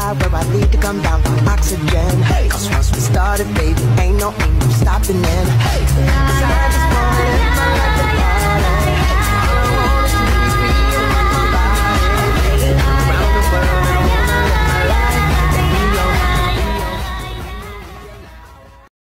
high where I need to come down from oxygen. Cause once we started, baby, ain't no stopping in.